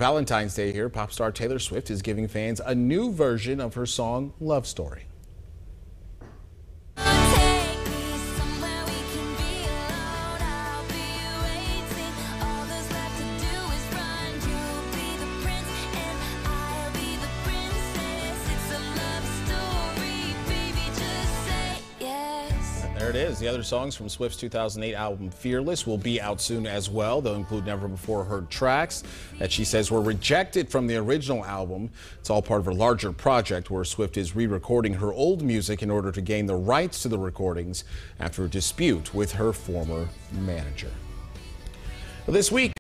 Valentine's Day here, pop star Taylor Swift is giving fans a new version of her song Love Story. There it is. The other songs from Swift's 2008 album Fearless will be out soon as well. They'll include never before heard tracks that she says were rejected from the original album. It's all part of a larger project where Swift is re-recording her old music in order to gain the rights to the recordings after a dispute with her former manager. This week